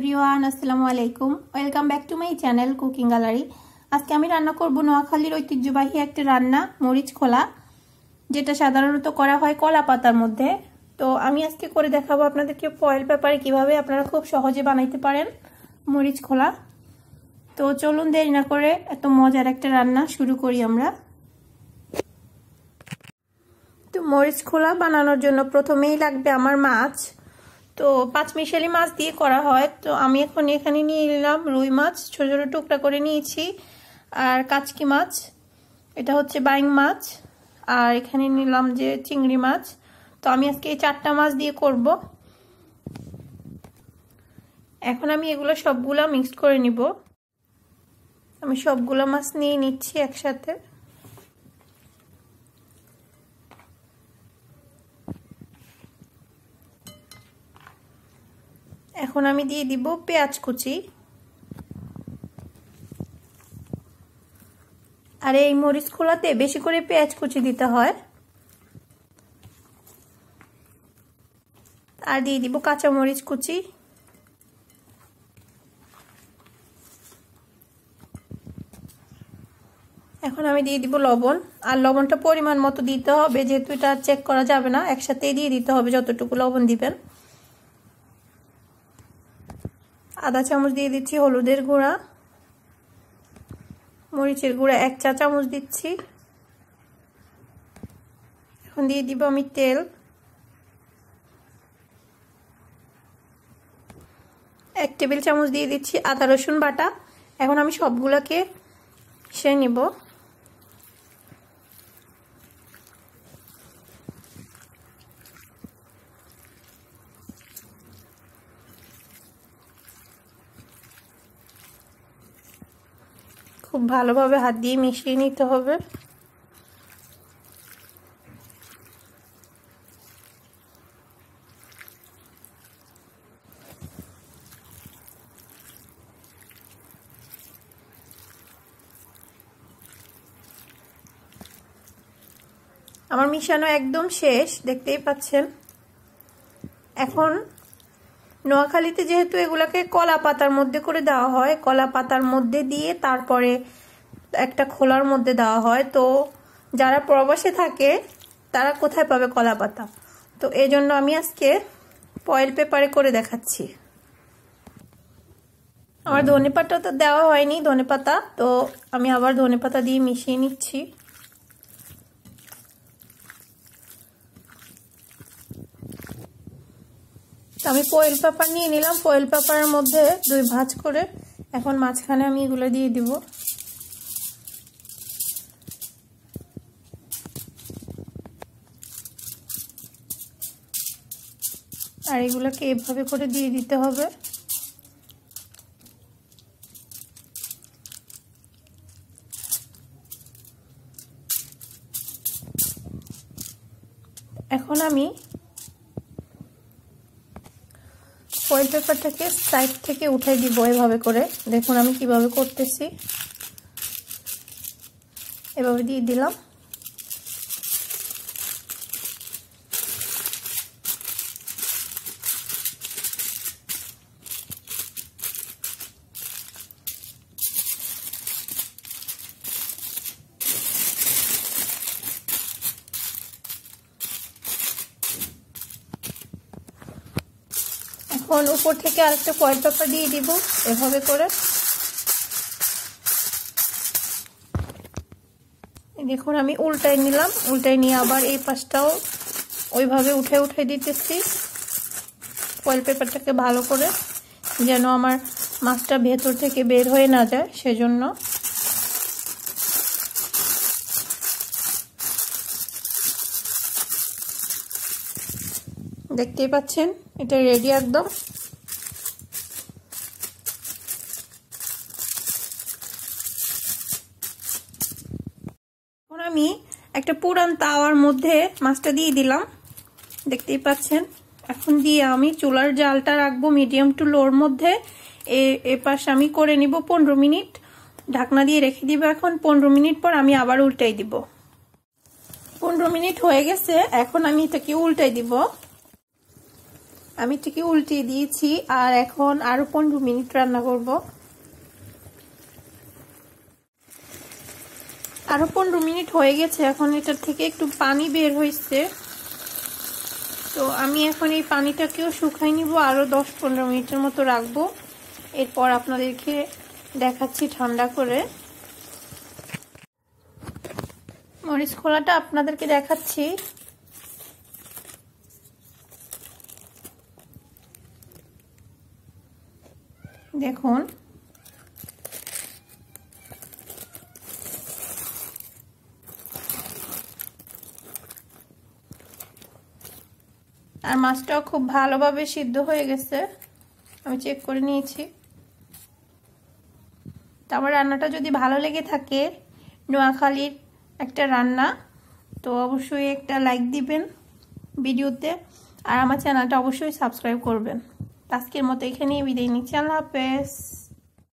Everyone, আসসালামু আলাইকুম। Welcome back to my channel cooking gallery. আজকে আমি রান্না করব নোয়াখালীর ঐতিহ্যবাহী একটা রান্না, মরিচ খোলা, যেটা সাধারণত করা হয় কলা পাতার মধ্যে। তো আমি আজকে করে দেখাবো আপনাদেরকে ফয়েল পেপারে কিভাবে আপনারা খুব সহজে বানাইতে পারেন মরিচ খোলা। তো চলুন দেরি না করে এত মজার একটা রান্না শুরু করি আমরা। তো মরিচ খোলা বানানোর জন্য প্রথমেই লাগবে আমার মাছ। তো 5 মিশালি মাছ দিয়ে করা হয়। তো আমি এখন এখানে নিয়ে নিলাম রুই মাছ, ছোট ছোট টুকরা করে নিয়েছি, আর কাচকি মাছ, এটা হচ্ছে বাইং মাছ, আর এখানে নিলাম যে চিংড়ি মাছ। তো আমি আজকে এই 4টা মাছ দিয়ে করব। এখন আমি এগুলো সবগুলো মিক্সড করে নিব। আমি সবগুলো মাছ নিয়ে নিচ্ছি একসাথে। এখন আমি দিয়ে দিব পেঁয়াজ কুচি। আর এই মরিচ খোলাতে বেশি করে পেঁয়াজ কুচি দিতে হয়। আর দিয়ে দিব কাঁচা মরিচ কুচি। এখন আমি দিয়ে দিব লবণ। আর লবণটা পরিমাণ মতো দিতে হবে, যেহেতু এটা চেক করা যাবে না, একসাথেই দিয়ে দিতে হবে যতটুকু লবণ দিবেন। আধা চামচ দিয়ে দিচ্ছি হলুদের গুঁড়া, মরিচের গুঁড়া 1 চা চামচ দিচ্ছি। এখন দিয়ে দিব আমি তেল, 1 টেবিল চামচ দিয়ে দিচ্ছি আদা রসুন বাটা। এখন আমি সবগুলোকে মিশিয়ে নিব। খুব ভালোভাবে হাত দিয়ে মিশিয়ে নিতে হবে। আমার মিশানো একদম শেষ, দেখতেই পাচ্ছেন। এখন নোয়াখালীতে যেহেতু এগুলাকে কলা পাতার মধ্যে করে দেওয়া হয়, কলা পাতার মধ্যে দিয়ে তারপরে একটা খোলার মধ্যে দেওয়া হয়। তো যারা প্রবাসে থাকে তারা কোথায় পাবে কলা পাতা? তো এই জন্য আমি আজকে ফয়েল পেপারে করে দেখাচ্ছি। আমার ধনেপাতা তো দেওয়া হয়নি, ধনেপাতা, তো আমি আবার ধনেপাতা দিয়ে মিশিয়ে নিচ্ছি। আমি ফয়েল পেপার নিয়ে নিলাম, ফয়েল পেপারের মধ্যে 2 ভাঁজ করে এখন মাঝখানে আমি এগুলো দিয়ে দিব। আর এগুলোকে এভাবে করে দিয়ে দিতে হবে। এখন আমি ফয়েল পেপারটাকে সাইড থেকে উঠাই দিব এভাবে করে। দেখুন আমি কিভাবে করতেছি, এভাবে দিয়ে দিলাম। এখন উপর থেকে আরেকটা ফয়েল পেপার দিয়ে দিব এভাবে করে। দেখুন আমি উল্টাই নিলাম, উল্টাই নিয়ে আবার এই পাশটাও ওইভাবে উঠে দিতেছি ফয়েল পেপারটাকে ভালো করে, যেন আমার মাছটা ভেতর থেকে বের হয়ে না যায় সেজন্য। দেখতেই পাচ্ছেন এটা রেডি একদম। এখন আমি একটা পুরান তাওয়ার মধ্যে মাছটা দিয়ে দিলাম, দেখতেই পাচ্ছেন। এখন দিয়ে আমি চুলার জালটা রাখবো মিডিয়াম টু লোর মধ্যে। এ পাশ আমি করে নিব 15 মিনিট, ঢাকনা দিয়ে রেখে দিব। এখন 15 মিনিট পর আমি আবার উল্টাই দিব। 15 মিনিট হয়ে গেছে, এখন আমি এটাকে উল্টাই দিব। আমি এটাকে উল্টিয়ে দিয়েছি আর এখন আরো 15 মিনিট রান্না করব। আরো 15 মিনিট হয়ে গেছে, এখন এটার থেকে একটু পানি বের হয়েছে। তো আমি এখন এই পানিটাকেও শুকাই নিব, আরো 10-15 মিনিটের মতো রাখবো। এরপর আপনাদেরকে দেখাচ্ছি ঠান্ডা করে। মরিচ খোলাটা আপনাদেরকে দেখাচ্ছি। দেখুন আর মাছটাও খুব ভালোভাবে সিদ্ধ হয়ে গেছে, আমি চেক করে নিয়েছি। তো আমার রান্নাটা যদি ভালো লেগে থাকে, নোয়াখালীর একটা রান্না, তো অবশ্যই একটা লাইক দিবেন ভিডিওতে, আর আমার চ্যানেলটা অবশ্যই সাবস্ক্রাইব করবেন। আজকের মতো এখানেই বিদায় নিচ্ছি। আল্লাহ হাফেজ।